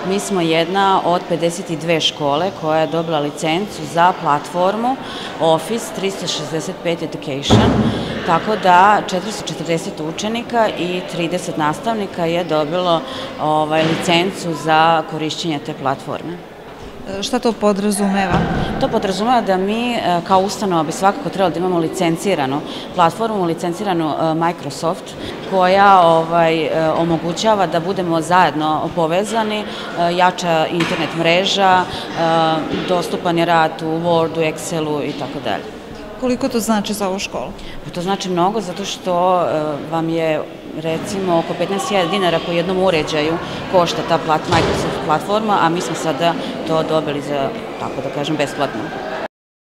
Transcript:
Mi smo jedna od 52 škole koja je dobila licencu za platformu Office 365 Education, tako da 440 učenika i 30 nastavnika je dobilo licencu za korišćenje te platforme. Šta to podrazumeva? To podrazumeva da mi kao ustanova bi svakako trebalo da imamo licenciranu platformu, licenciranu Microsoft, koja omogućava da budemo zajedno povezani, jača internet mreža, dostupan je rad u Wordu, Excelu i tako dalje. Koliko to znači za ovu školu? To znači mnogo zato što vam je recimo oko 15.000 dinara po jednom uređaju košta ta Microsoft platforma, a mi smo sada to dobili za, tako da kažem, besplatno.